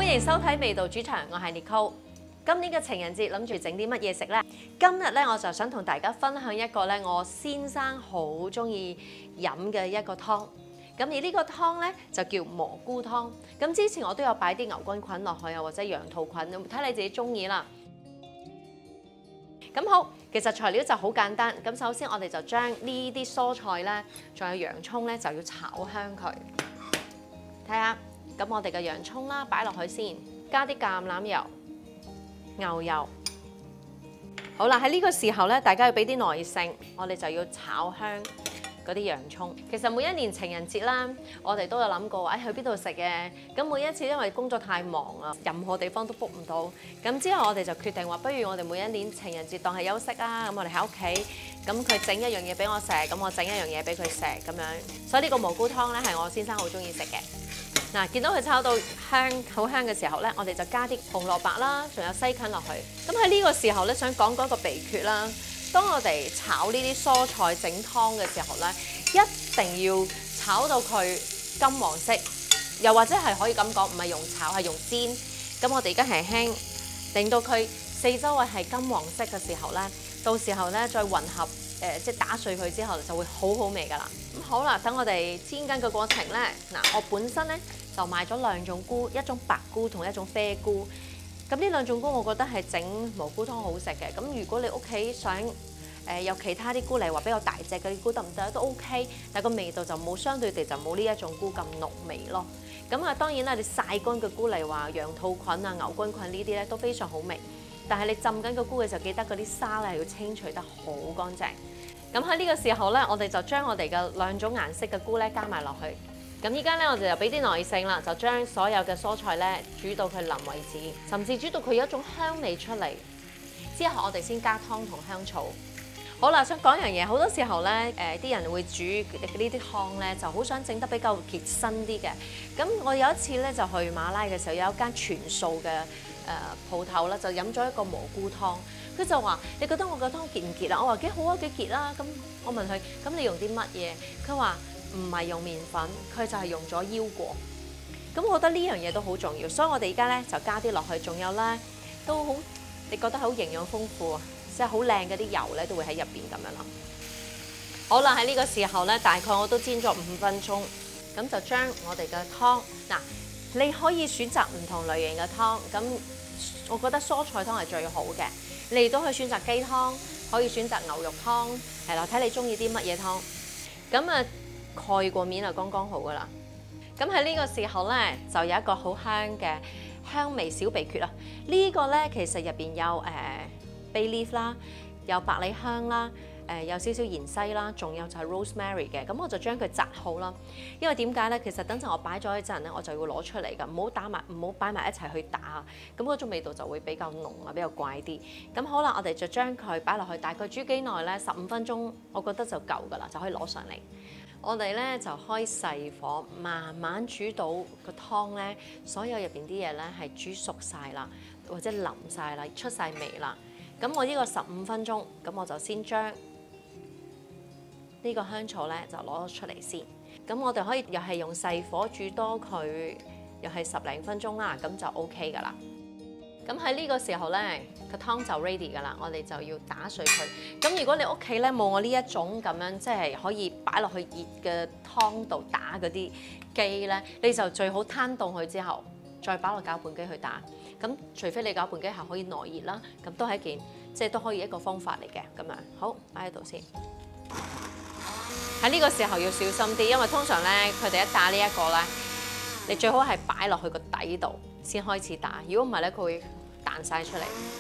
迎收睇味道主場，我係 Nicole。今年嘅情人節諗住整啲乜嘢食呢？今日咧我就想同大家分享一個咧我先生好中意飲嘅一個湯。咁而呢個湯咧就叫蘑菇湯。咁之前我都有擺啲牛筋菌落去啊，或者羊肚菌，睇你自己中意啦。咁好，其實材料就好簡單。咁首先我哋就將呢啲蔬菜咧，仲有洋葱咧，就要炒香佢。睇下，咁我哋嘅洋葱啦，擺落去先，加啲橄欖油、牛油。好啦，喺呢個時候咧，大家要俾啲耐性，我哋就要炒香嗰啲洋葱。其實每一年情人節啦，我哋都有諗過，去邊度食嘅。咁每一次因為工作太忙啦，任何地方都 book 唔到。咁之後我哋就決定話，不如我哋每一年情人節當係休息啊。咁我哋喺屋企，咁佢整一樣嘢俾我食，咁我整一樣嘢俾佢食咁樣。所以呢個蘑菇湯咧係我先生好中意食嘅。嗱，見到佢炒到香好香嘅時候咧，我哋就加啲紅蘿蔔啦，仲有西芹落去。咁喺呢個時候咧，想講嗰個秘訣啦。當我哋炒呢啲蔬菜整湯嘅時候咧，一定要炒到佢金黃色，又或者係可以咁講，唔係用炒，係用煎。咁我哋而家輕輕令到佢四周圍係金黃色嘅時候咧，到時候咧再混合即係打碎佢之後，就會好好味噶啦。咁好啦，等我哋煎緊嘅過程咧，嗱，我本身咧就買咗兩種菇，一種白菇同一種啡菇。咁呢兩種菇，我覺得係整蘑菇湯好食嘅。咁如果你屋企想有其他啲菇嚟話比較大隻嗰啲菇得唔得都 OK， 但係個味道就冇相對地就冇呢一種菇咁濃味咯。咁啊當然啦，你曬乾嘅菇嚟話羊肚菌啊、牛筋菌呢啲咧都非常好味。但係你浸緊個菇嘅時候，記得嗰啲沙咧係要清除得好乾淨。咁喺呢個時候咧，我哋就將我哋嘅兩種顏色嘅菇咧加埋落去。咁依家咧，我哋就俾啲耐性啦，就將所有嘅蔬菜咧煮到佢腍為止，甚至煮到佢有一種香味出嚟。之後我哋先加湯同香草。好啦，想講樣嘢，好多時候咧，啲人會煮呢啲湯咧，就好想整得比較結身啲嘅。咁我有一次咧就去馬拉嘅時候，有一間全素嘅鋪頭啦，就飲咗一個蘑菇湯。佢就話：你覺得我個湯結唔結啊？我話幾好啊，幾結啦。咁我問佢：咁你用啲乜嘢？佢話唔係用麵粉，佢就係用咗腰果。咁我覺得呢樣嘢都好重要，所以我哋而家咧就加啲落去，仲有咧都好，你覺得好營養豐富啊！即係好靚嗰啲油咧，都會喺入邊咁樣啦。好啦，喺呢個時候咧，大概我都煎咗5分鐘，咁就將我哋嘅湯嗱，你可以選擇唔同類型嘅湯，咁我覺得蔬菜湯係最好嘅。你亦都可以選擇雞湯，可以選擇牛肉湯，係啦，睇你中意啲乜嘢湯。咁啊，蓋過面就剛剛好噶啦。咁喺呢個時候咧，就有一個好香嘅香味小秘訣啦。呢個咧其實入邊有bay leaf 啦，有百里香啦，有少少芫茜啦，仲有就係 rosemary 嘅。咁我就將佢摘好啦。因為點解咧？其實等陣我擺咗一陣咧，我就要攞出嚟㗎，唔好擺埋一齊去打，咁嗰種味道就會比較濃啊，比較怪啲。咁好啦，我哋就將佢擺落去，大概煮幾耐咧？15分鐘，我覺得就夠㗎啦，就可以攞上嚟。我哋咧就開細火，慢慢煮到個湯咧，所有入邊啲嘢咧係煮熟晒啦，或者腍晒啦，出晒味啦。咁我呢個15分鐘，咁我就先將呢個香草咧就攞出嚟先。咁我哋可以又係用細火煮多佢，又係10零分鐘啦，咁就 OK 噶啦。咁喺呢個時候咧，個湯就 ready 噶啦，我哋就要打碎佢。咁如果你屋企咧冇我呢一種咁樣，即係可以擺落去熱嘅湯度打嗰啲機咧，你就最好攤凍佢之後，再擺落攪拌機去打。咁除非你攪拌機係可以耐熱啦，咁都係一件即係都可以一個方法嚟嘅咁樣。好，擺喺度先。喺呢個時候要小心啲，因為通常咧佢哋一打呢一個咧，你最好係擺落去個底度先開始打。如果唔係咧，佢會彈晒出嚟。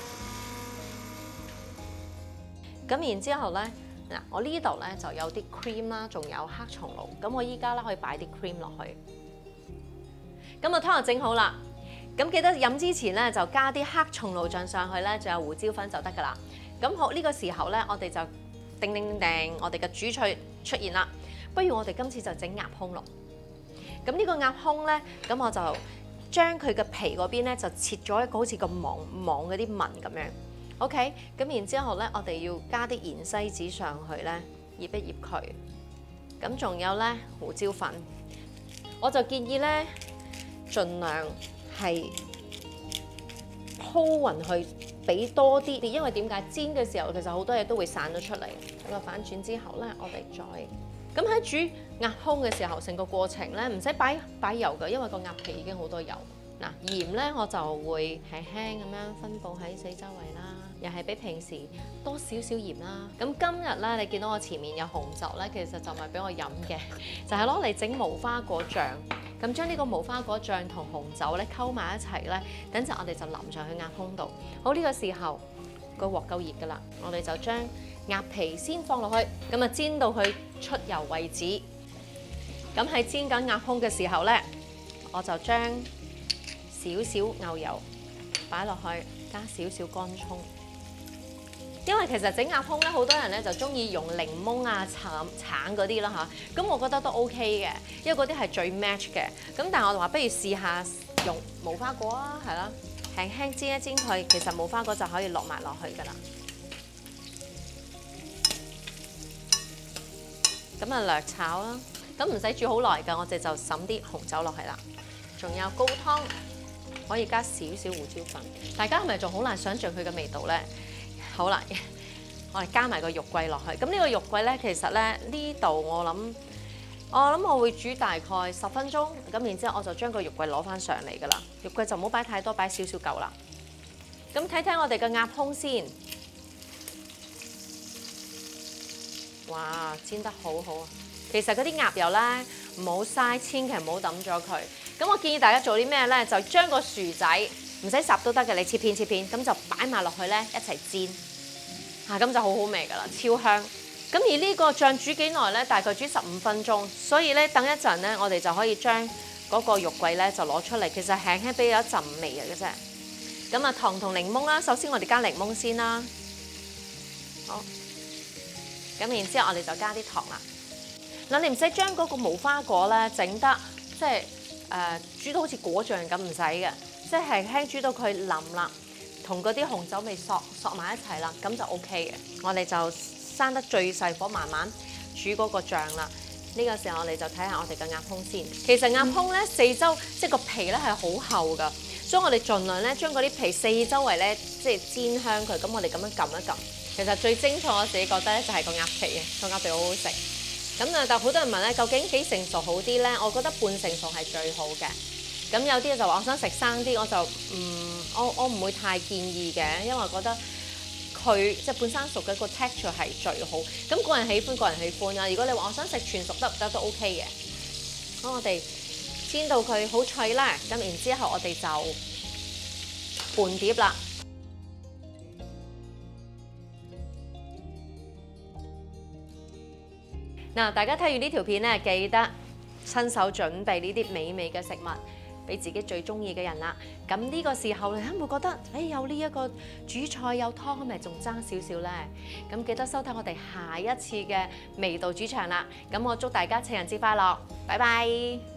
咁然之後咧，嗱我呢度咧就有啲 cream 啦，仲有黑松露。咁我依家咧可以擺啲 cream 落去。咁個湯就整好啦。咁記得飲之前咧就加啲黑松露醬上去咧，仲有胡椒粉就得㗎啦。咁好，呢個時候咧，我哋就叮叮叮，我哋嘅主菜出現啦。不如我哋今次就整鴨胸咯。咁呢個鴨胸咧，咁我就將佢嘅皮嗰邊咧就切咗一個好似個網嗰啲紋咁樣。OK， 咁然之後咧，我哋要加啲芫茜紙上去咧，醃一醃佢。咁仲有咧胡椒粉，我就建議咧盡量係鋪勻去，俾多啲。因為點解煎嘅時候其實好多嘢都會散咗出嚟。咁啊反轉之後咧，我哋再咁喺煮鴨胸嘅時候，成個過程咧唔使擺油㗎，因為個鴨皮已經好多油。嗱鹽咧我就會輕輕咁樣分佈喺四周圍啦，又係比平時多少少鹽啦。咁今日咧你見到我前面有紅酒咧，其實就唔係俾我飲嘅，就係攞嚟整無花果醬。咁將呢個無花果醬同紅酒咧溝埋一齊咧，等陣我哋就淋上去鴨胸度。好，呢個時候個鑊夠熱㗎啦，我哋就將鴨皮先放落去，咁啊煎到佢出油為止。咁喺煎緊鴨胸嘅時候咧，我就將少少牛油擺落去，加少少乾葱。因為其實整鴨胸咧，好多人咧就中意用檸檬啊、橙嗰啲啦嚇，咁我覺得都 OK 嘅，因為嗰啲係最 match 嘅。咁但係我話不如試下用無花果啊，係啦，輕輕煎一煎佢，其實無花果就可以落埋落去㗎啦。咁啊略炒啦，咁唔使煮好耐㗎，我哋就揼啲紅酒落去啦，仲有高湯。可以加少少胡椒粉，大家係咪仲好難想像佢嘅味道咧？好啦，我哋加埋個肉桂落去。咁呢個肉桂咧，其實咧呢度我諗我會煮大概10分鐘，咁然之後我就將個肉桂攞翻上嚟㗎啦。肉桂就唔好擺太多，擺少少夠啦。咁睇睇我哋嘅鴨胸先，哇，煎得好好啊！其實嗰啲鴨油咧唔好嘥，千祈唔好抌咗佢。咁我建議大家做啲咩咧？就將個薯仔唔使烚都得嘅，你切片，咁就擺埋落去咧一齊煎，咁就好好味㗎啦，超香。咁而呢個醬煮幾耐咧？大概煮15分鐘，所以咧等一陣咧，我哋就可以將嗰個肉桂咧就攞出嚟，其實輕輕俾咗一陣味嘅啫。咁啊糖同檸檬啦，首先我哋加檸檬先啦，好。咁然之後我哋就加啲糖啦。嗱，你唔使將嗰個無花果咧整得即係煮到好似果醬咁，唔使嘅，即係輕煮到佢腍啦，同嗰啲紅酒味索埋一齊啦，咁就 OK 嘅。我哋就閂得最細火，慢慢煮嗰個醬啦。呢個時候我哋就睇下我哋嘅鴨胸先。其實鴨胸咧四周即係個皮咧係好厚㗎，所以我哋盡量咧將嗰啲皮四周圍咧即係煎香佢。咁我哋咁樣撳一撳，其實最精彩我自己覺得咧就係個鴨皮嘅，個鴨皮好好食。咁啊，但好多人問咧，究竟幾成熟好啲咧？我覺得半成熟係最好嘅。咁有啲就話我想食生啲，我就我唔會太建議嘅，因為我覺得佢即係半生熟嘅個 texture 係最好。咁個人喜歡啊。如果你話我想食全熟得唔得都 OK 嘅。咁我哋煎到佢好脆啦，咁然之後我哋就拌碟啦。嗱，大家睇完呢條片咧，記得親手準備呢啲美味嘅食物俾自己最中意嘅人啦。咁呢個時候你會唔會覺得，有呢一個主菜有湯，係咪仲爭少少咧？咁記得收睇我哋下一次嘅味道主場啦。咁我祝大家情人節快樂，拜拜。